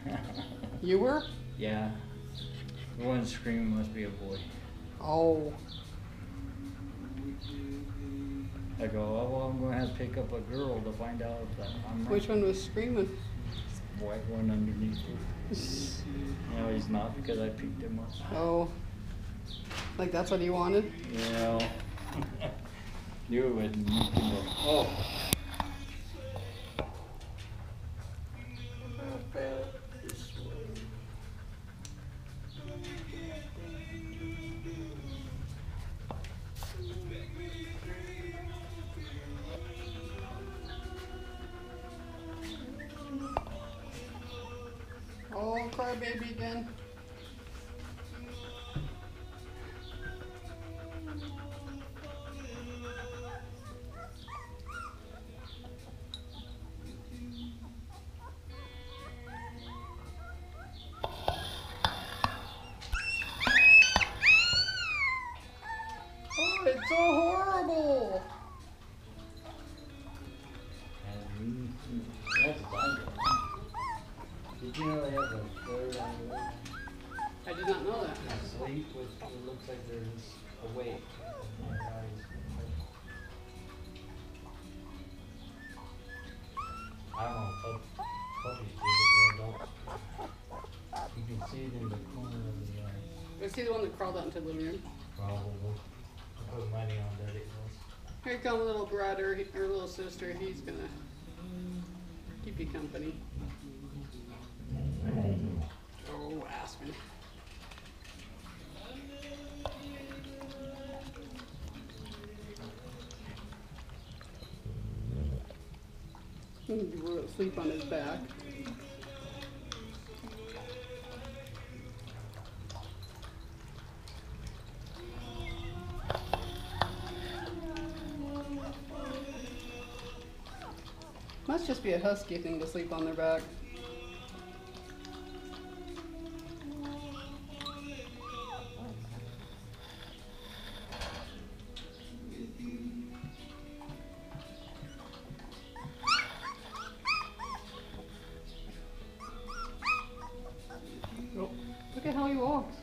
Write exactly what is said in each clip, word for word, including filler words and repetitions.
You were? Yeah. The one screaming must be a boy. Oh. I go, oh, well, I'm going to have to pick up a girl to find out if that I'm right. Which one was screaming? White one underneath it. No, he's not because I picked him up. Oh. Like that's what he wanted? Yeah. Knew it wouldn't. Oh. Oh, crybaby again. Oh, it's so horrible. Did you know they have a third eye? I did not know that. Sleep with it looks like they're just awake. Their eyes. I don't know, pup, puppies do, but they're adults. You can see it in the corner of the eye. Is he the one that crawled out into the living room? Probably. I put money on that it was. Here come little brother or little sister. He's gonna keep you company. Oh, Aspen. We're gonna sleep on his back. Must just be a husky thing to sleep on their back. Oh, look at how he walks.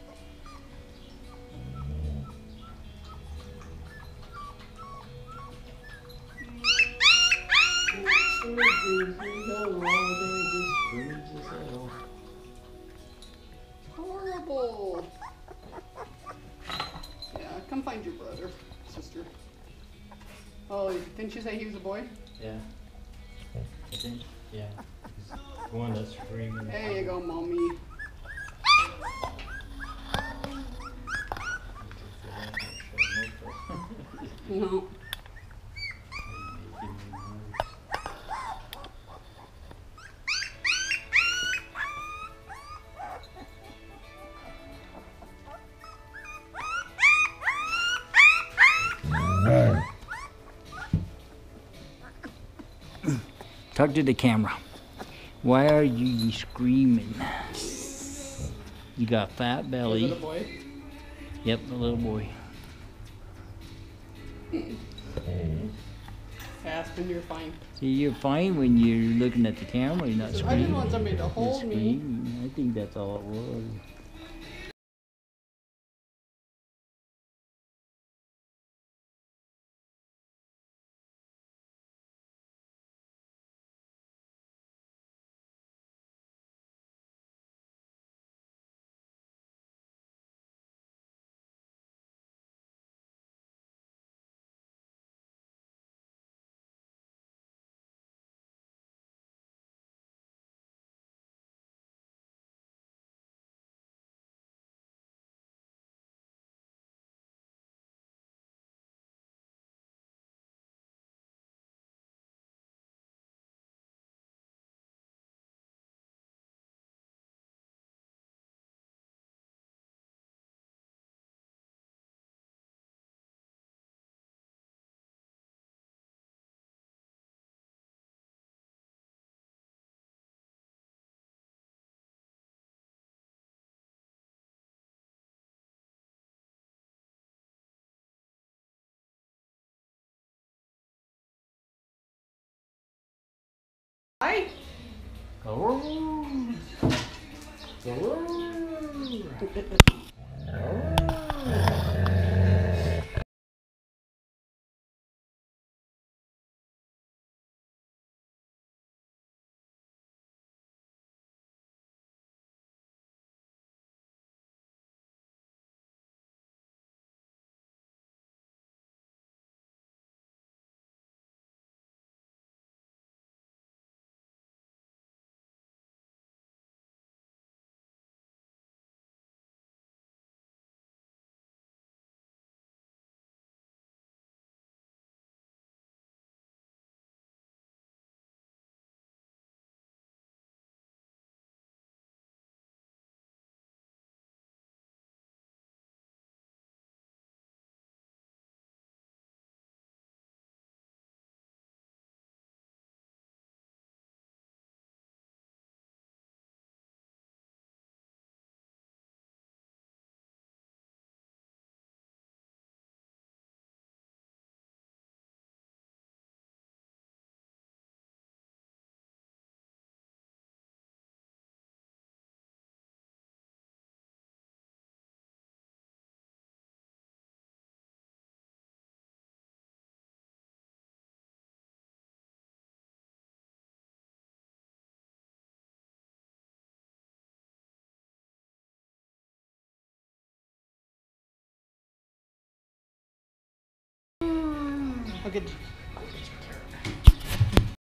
Horrible. Yeah, come find your brother, sister. Oh, didn't you say he was a boy? Yeah. I think, yeah. He's the one that's screaming. There you go, mommy. No. Talk to the camera. Why are you screaming? You got fat belly. Is it a boy? Yep, a little boy. Aspen, you're fine. See, you're fine when you're looking at the camera. You're not screaming. I just want somebody to hold You're me. screaming. I think that's all it was. Hi. Oh. Okay.